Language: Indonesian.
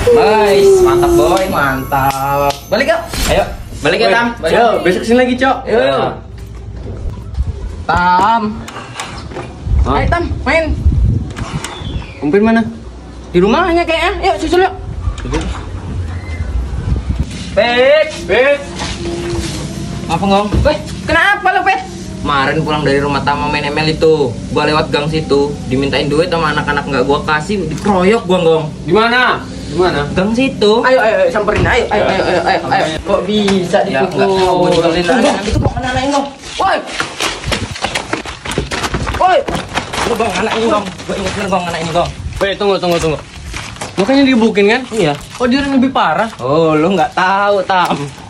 Nice, mantap boy, mantap. Balik yuk. Ayo, balik ya Tam. Ayo, besok sini lagi, Cok. Yuk. Tam. Ayo Tam, main. Umpin mana? Di rumahnya kayaknya. Yuk, susul yuk. Pet. Apa ngong? Weh, kenapa lo Pet? Kemarin pulang dari rumah Tama main ML itu, gua lewat gang situ, dimintain duit sama anak-anak nggak gua kasih, dikeroyok gua ngong. Di mana? Di mana? Gang situ. Ayo samperin, ayo. Kok bisa dipukul? Ya, gua juga nanti tuh mau nganain ngong. Woi, lu gong anak ini gong, gua inget bener gong anak ini gong. Weh, tunggu. Makanya dibukin kan? Iya. Oh, dia lebih parah. Oh, lu nggak tahu Tam.